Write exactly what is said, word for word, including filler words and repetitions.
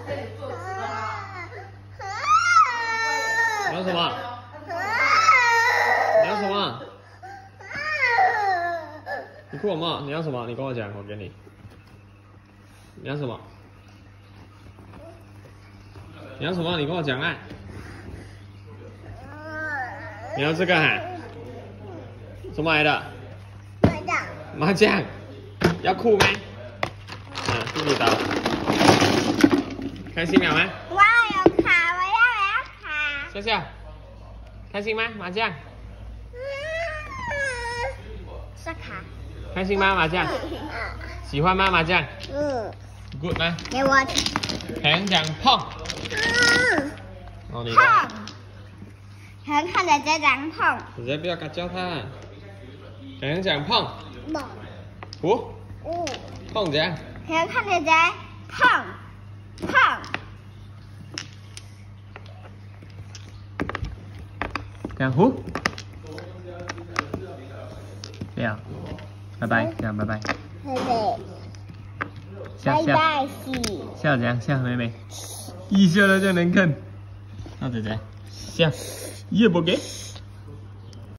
你要什么？你要什么？你哭什么？你要什么？你跟我讲，我给你。你要什么？你要什么？你跟我讲啊！你要这个哈？什么来的？麻将。要哭吗？嗯，自己打。开心了吗？ 我要卡，我要我要卡。 笑笑，开心吗？麻将。 刷卡。 开心吗？麻将。喜欢吗？麻将。 嗯。 Good 吗？ 给我。 很想碰。 嗯。 哦，你。 碰。很看着这张碰。 姐姐不要嘎叫他。很想碰。 碰。 哦。 哦。 碰姐。 很看着这碰碰。 讲胡。不要。拜拜，讲拜拜。 拜拜。 笑笑。 拜拜， 笑怎样？笑妹妹。一笑了就能看。好姐姐，笑，也不给。